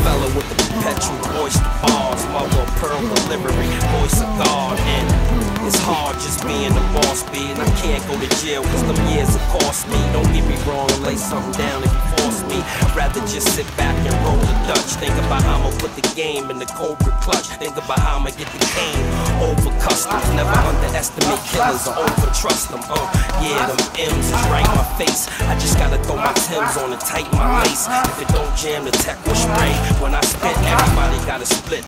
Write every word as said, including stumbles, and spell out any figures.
fella with the perpetual voice, the bars, mother of pearl delivery, voice of God. And it's hard just being the boss, B, and I can't go to jail cause them years have cost me. Don't get me wrong, lay something down if you force me. I'd rather just sit back and roll the Dutch. Think about how I'ma put the game in the Cobra clutch. Think about how I'ma get the game over customs. Never underestimate killers or over trust them. Uh, yeah, them M's is right in my face. I just gotta throw my Timbs on and tighten my lace. If it don't jam, the tech will spray. When I spit, everybody gotta split.